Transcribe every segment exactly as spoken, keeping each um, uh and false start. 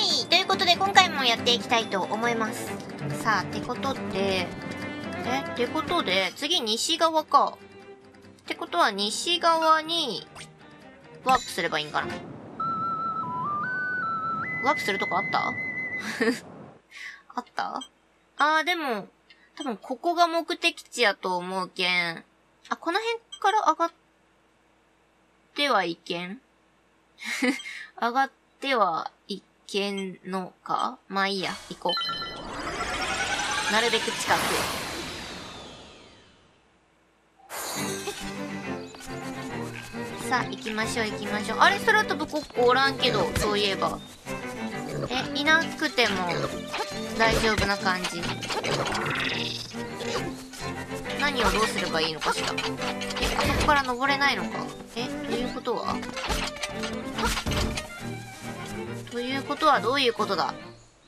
い、ということで今回もやっていきたいと思います。さあ、ってことで、え、ってことで、次西側か。ってことは西側に、ワープすればいいんかな。ワープするとこあったあったあー、でも、多分ここが目的地やと思うけん。あ、この辺から上がってはいけん上がってはいけんのか。まあいいや、行こう。なるべく近く。さあ、行きましょう行きましょう。あれ、空飛ぶコッコおらんけど、そういえば。え、いなくても大丈夫な感じ。何をどうすればいいのかしら。え、あそこから登れないのか。え、ということはということはどういうことだ。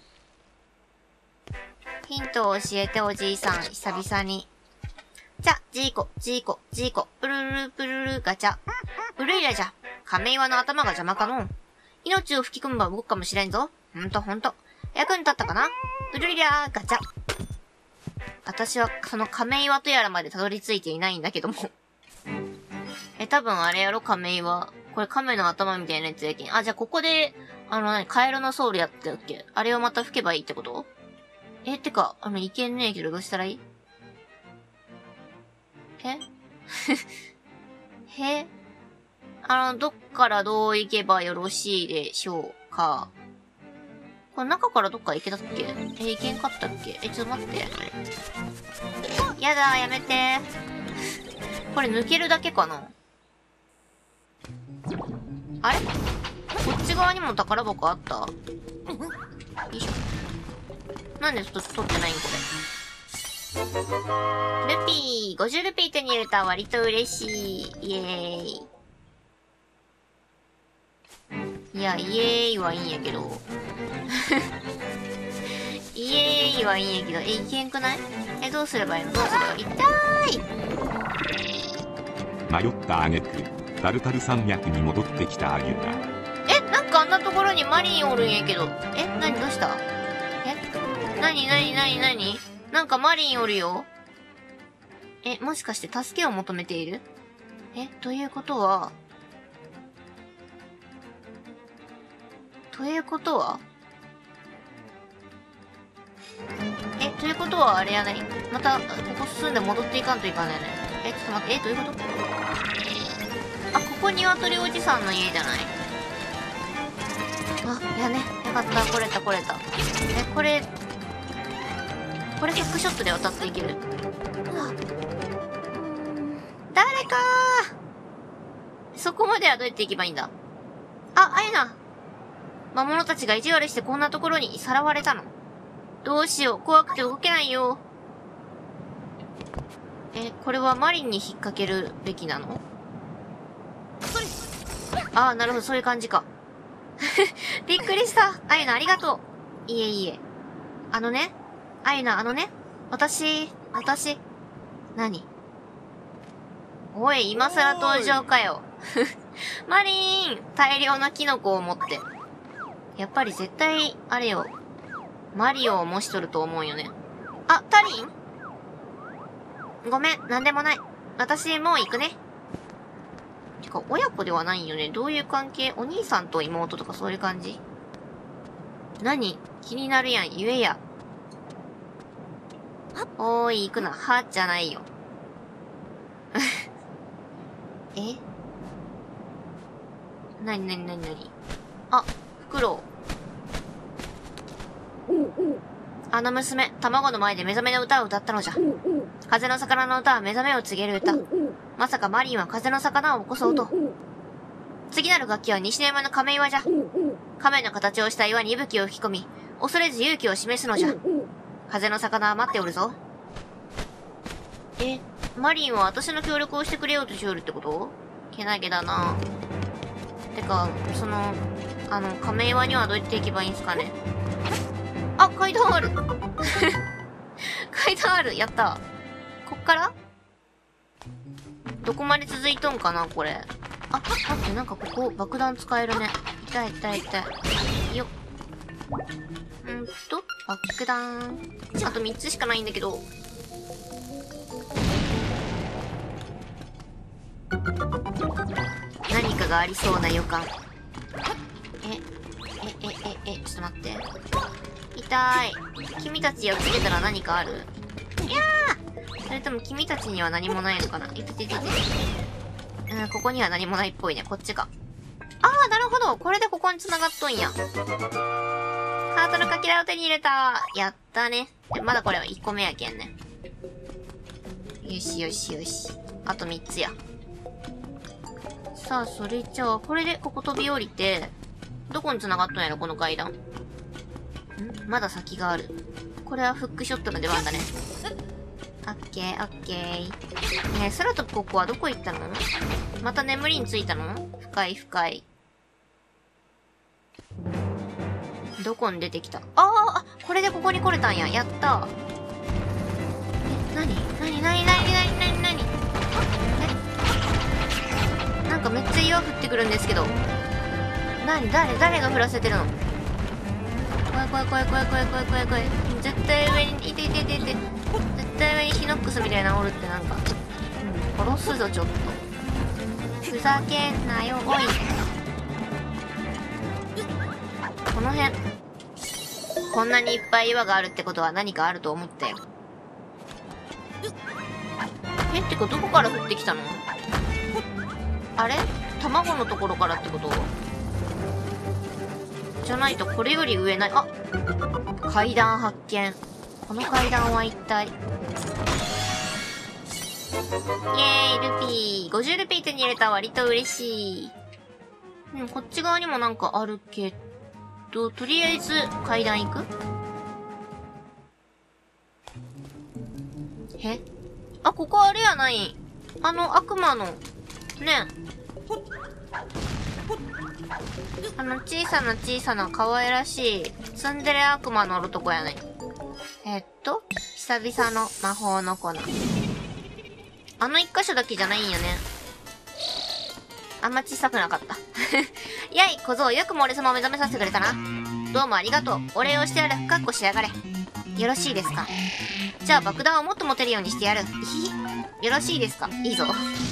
ヒントを教えておじいさん、久々に。じゃ、ジーコ、ジーコ、ジーコ、プルルルプルルガチャ。うるいらじゃ。亀岩の頭が邪魔かの。命を吹き込めば動くかもしれんぞ。ほんとほんと。役に立ったかな。うるいらガチャ。私はその亀岩とやらまでたどり着いていないんだけども。え、多分あれやろ、亀岩。これ亀の頭みたいなやつやけん。あ、じゃあここで、あの何、カエルのソウルやってたっけ。あれをまた吹けばいいってこと。え、てか、あの、いけんねえけどどうしたらいい。えへあの、どっからどう行けばよろしいでしょうか。これ中からどっか行けたっけ。え、行けんかったっけ。え、ちょっと待って。やだ、やめて。これ抜けるだけかな。あれこっち側にも宝箱あった。よいしょ。なんで取ってないんこれ。ルピー、ごじゅうルピー手に入れた。割と嬉しい。イエーイ。いや、イエーイはいいんやけど。イエーイはいいんやけど。え、いけんくない？え、どうすればいいの？どうすればいい？痛い！迷った挙句、タルタル山脈に戻ってきたアユが。 え、なんかあんなところにマリンおるんやけど。え、なにどうした？え？なになになになに？なんかマリンおるよ。え、もしかして助けを求めている？え、ということは、ということはえ、ということはあれやない？また、ここ進んで戻っていかんといかんね。え、ちょっと待って、え、どういうこと？あ、ここ鶏おじさんの家じゃない？あ、いやね、よかった、来れた来れた。え、これ、これフックショットで渡っていける？誰かー。そこまではどうやって行けばいいんだ？あ、あやな。魔物たちが意地悪してこんなところにさらわれたの。どうしよう、怖くて動けないよ。え、これはマリンに引っ掛けるべきなの？ああ、なるほど、そういう感じか。びっくりした。あゆな、ありがとう。いえいえ。あのね、あゆな、あのね、私、私、何？おい、今更登場かよ。マリーン！大量のキノコを持って。やっぱり絶対、あれよ。マリオを模しとると思うよね。あ、タリン？ごめん、なんでもない。私、もう行くね。てか、親子ではないよね。どういう関係？お兄さんと妹とかそういう感じ？何？気になるやん、言えや。おーい、行くな。はじゃないよ。え？なになになになに？あ、フクロウ。あの娘、卵の前で目覚めの歌を歌ったのじゃ。風の魚の歌は目覚めを告げる歌。まさかマリンは風の魚を起こそうと。次なる楽器は西の山の亀岩じゃ。亀の形をした岩に息吹を吹き込み、恐れず勇気を示すのじゃ。風の魚は待っておるぞ。え、マリンは私の協力をしてくれようとしおるってこと？けなげだな。てか、その、あの、亀岩にはどうやって行けばいいんすかね。あ、階段ある階段ある、やった。こっからどこまで続いとんかな、これ。あ、待って、なんかここ爆弾使えるね。痛い痛い痛い。よっ。 んと、爆弾。あとみっつしかないんだけど。何かがありそうな予感。え、え、え、え、え、ちょっと待って。痛い。君たちをつけたら何かある？いやー！それとも君たちには何もないのかな？いてててて。うん、ここには何もないっぽいね。こっちか。あー、なるほど。これでここに繋がっとんや。ハートのかけらを手に入れた。やったね。でまだこれはいっこめやけんね。よしよしよし。あとみっつや。さあ、それじゃあ、これでここ飛び降りて、どこに繋がっとんやろ、この階段。ん？まだ先がある。これはフックショットの出番だね。オッケー、オッケー。ねえ、空飛ぶここはどこ行ったの？また眠りについたの？深い深い。どこに出てきた？あーあ、これでここに来れたんや。やったー。え、なに？なになになになになになに？え？なんかめっちゃ岩降ってくるんですけど。なに？誰？誰が降らせてるの？怖い怖い怖い怖い怖い怖い怖い怖い。絶対上に、いていていていて。絶対上にヒノックスみたいなのおるってなんか。うん、殺すぞちょっと。ふざけんなよ、おい。この辺。こんなにいっぱい岩があるってことは何かあると思ったよ。え、ってかどこから降ってきたの？あれ？卵のところからってこと？じゃないとこれより上ない。あ！階段発見。この階段は一体。イエーイ、ルピー。ごじゅうルピー手に入れた。割と嬉しい。うん、こっち側にもなんかあるけど、とりあえず階段行く？え？あ、ここあれやない。あの悪魔の、ね。あの小さな小さな可愛らしいツンデレ悪魔のおるとこやない。えっと、久々の魔法の粉。あの一箇所だけじゃないんよね。あんま小さくなかった。やい、小僧、よくも俺様を目覚めさせてくれたな。どうもありがとう。お礼をしてやる。かっこしやがれ。よろしいですか？じゃあ爆弾をもっと持てるようにしてやる。ひひ。よろしいですか？いいぞ。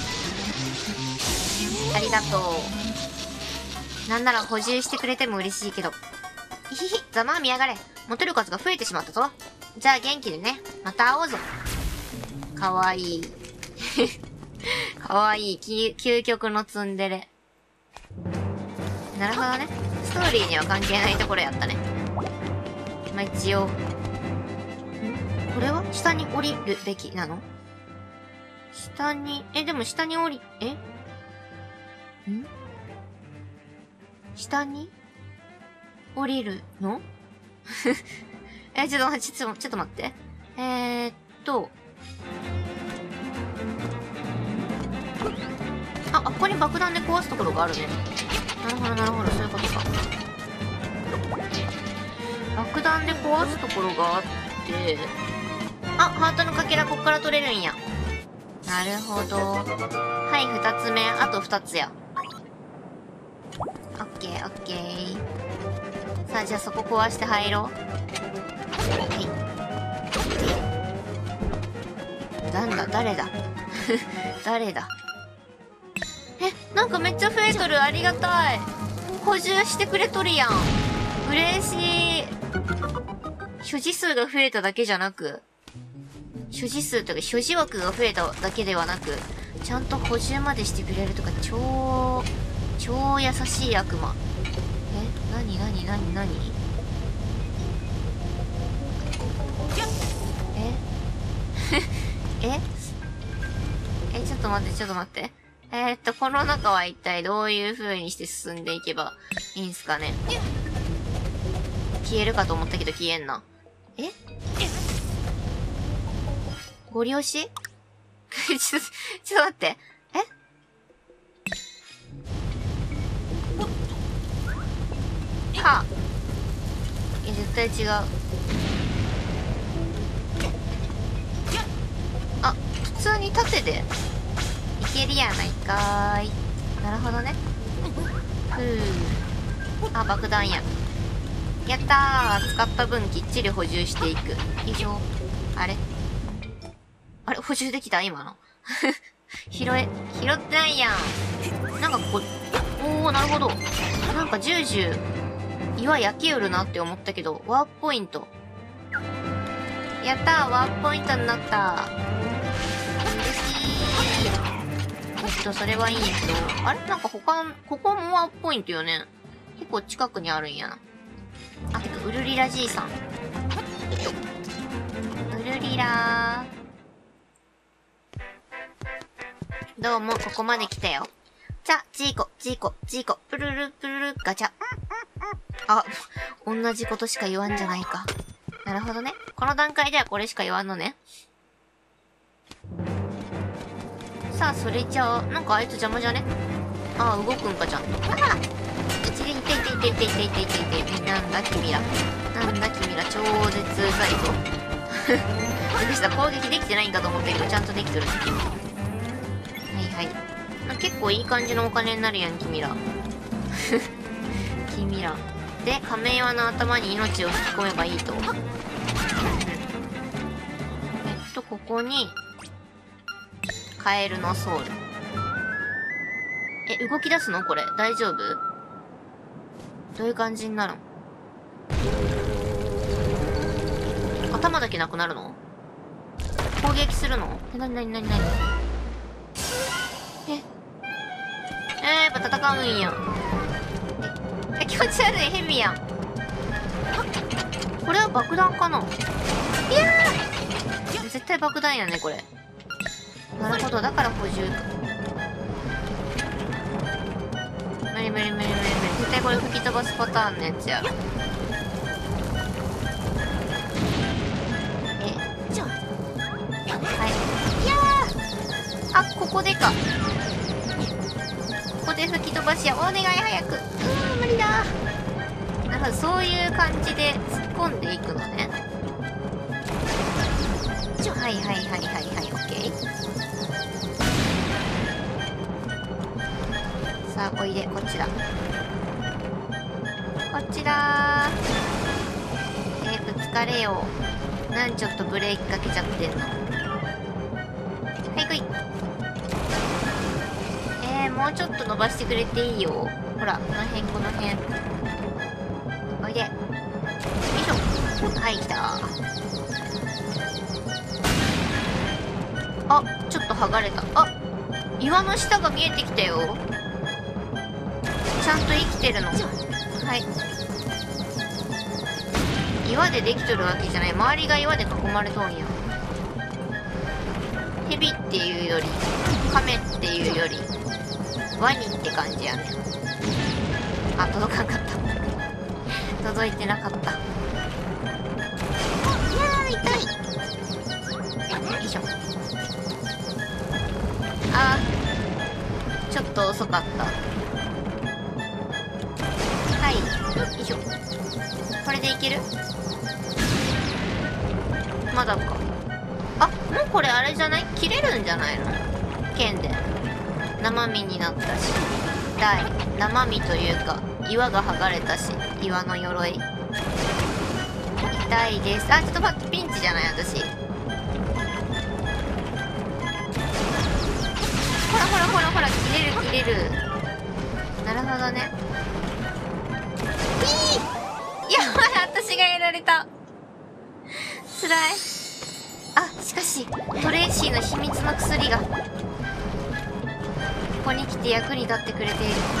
ありがとう。なんなら補充してくれても嬉しいけど。ひひひ、ざまあみやがれ。持てる数が増えてしまったぞ。じゃあ元気でね。また会おうぞ。かわいい。かわいい。究極のツンデレ。なるほどね。ストーリーには関係ないところやったね。まあ、一応。ん？これは下に降りるべきなの？下に、え、でも下に降り、え？ん？下に降りるの？え、ちょっと待って、ちょっと、ちょっと待って。えーっと。あ、あっこに爆弾で壊すところがあるね。なるほど、なるほど、そういうことか。爆弾で壊すところがあって、あ、ハートのかけらこっから取れるんや。なるほど。はい、二つ目。あと二つや。オッケー、オッケー。さあ、じゃあそこ壊して入ろう。はい。なんだ、誰だ誰だえ、なんかめっちゃ増えとる。ありがたい。補充してくれとるやん。嬉しい。所持数が増えただけじゃなく、所持数とか所持枠が増えただけではなく、ちゃんと補充までしてくれるとか、超、超優しい悪魔。え、なになになになにえええ、ちょっと待って、ちょっと待って。えー、っと、この中は一体どういう風にして進んでいけばいいんすかね。消えるかと思ったけど消えんな。えご利用しちょ、ちょっと待って。えはあ。いや、絶対違う。あ、普通に縦でいけるやないかーい。なるほどね。ふう。あ、爆弾や。 やったー。使った分きっちり補充していく。よいしょ。あれあれ補充できた今の。拾え、拾ってないやん。なんかここ、おー、なるほど。なんかジュージュー、岩焼きよるなって思ったけど、ワープポイント。やったー、ワープポイントになった。嬉しい。えっと、それはいいんやけど、あれなんか他、ここもワープポイントよね。結構近くにあるんやな。あ、てか、ウルリラじいさん。ウルリラー。どうも、ここまで来たよ。じゃ、ジーコ、ジーコ、ジーコ、プルルプルル、ガチャ。あ、同じことしか言わんじゃないか。なるほどね。この段階ではこれしか言わんのね。さあ、それじゃあ、なんかあいつ邪魔じゃね？ああ、動くんかちゃんと。ああ！一連、いていていていていていていていていて、なんだ君ら。なんだ君ら、超絶うざいぞ。びっくりした。攻撃できてないんかと思ったけど、ちゃんとできとる。はいはい。結構いい感じのお金になるやん、君ら。君ら。で、亀岩の頭に命を吹き込めばいいと。えっと、ここに、カエルのソウル。え、動き出すのこれ。大丈夫？どういう感じになるの？頭だけなくなるの？攻撃するの？え、なになになになに？え、えー、やっぱ戦うんや。え、気持ち悪い、ヘビやん。これは爆弾かな？いやー！絶対爆弾やね、これ。なるほど、だから補充か。無理無理無理無理無理。絶対これ吹き飛ばすパターンのやつやろ。え、ちょ。はい。いやー！あ、ここでか。ここで吹き飛ばしや。お願い早く。うーん、無理だ。なるほど、そういう感じで突っ込んでいくのね。ちょ、はいはいはいはいはい、オッケー。さあ、おいで、こっちだ。こっちだー。えー、ぶつかれよ。なんちょっとブレーキかけちゃってんの。はい、来い。えー、もうちょっと伸ばしてくれていいよ。ほら、この辺、この辺。おいで。よいしょ。はい、来た。あ、ちょっと剥がれた。あ、岩の下が見えてきたよ。ちゃんと生きてるの。はい。岩でできとるわけじゃない。周りが岩で囲まれとんや。ヘビっていうより、カメっていうより、ワニって感じやね。あ、届かんかった。届いてなかった。いやー、痛い。よいしょ。あー、ちょっと遅かった。はい。よいしょ。これでいける？まだか。あ、もうこれあれじゃない？切れるんじゃないの？剣で。生身になったし。痛い。生身というか、岩が剥がれたし、岩の鎧。痛いです。あ、ちょっと待って、ピンチじゃない私。ほらほらほらほら、切れる切れる。なるほどね。ピー！やばい、私がやられた。つらい。あ、しかし、トレイシーの秘密の薬が、ここに来て役に立ってくれている。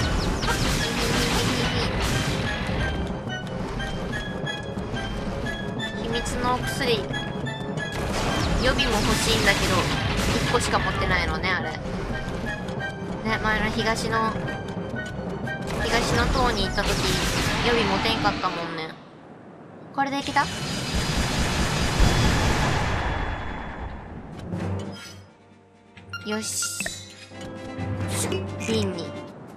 秘密の薬。予備も欲しいんだけど、いっこしか持ってないのね、あれ。ね、前の東の、東の塔に行った時、予備持てんかったもんね。これでいけた？よし。瓶に。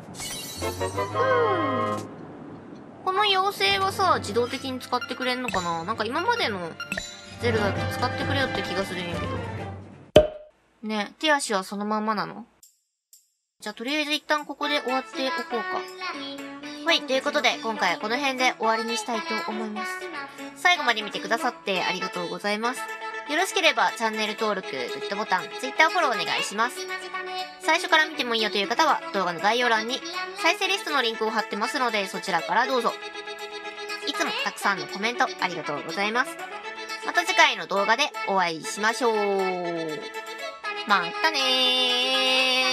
この妖精はさ、自動的に使ってくれんのかな？なんか今までのゼルダって使ってくれよって気がするんやけど。ね、手足はそのまんまなの？じゃあとりあえず一旦ここで終わっておこうか。 はい、ということで、今回はこの辺で終わりにしたいと思います。最後まで見てくださってありがとうございます。よろしければチャンネル登録、グッドボタン、Twitter フォローお願いします。最初から見てもいいよという方は動画の概要欄に再生リストのリンクを貼ってますのでそちらからどうぞ。いつもたくさんのコメントありがとうございます。また次回の動画でお会いしましょう。またねー。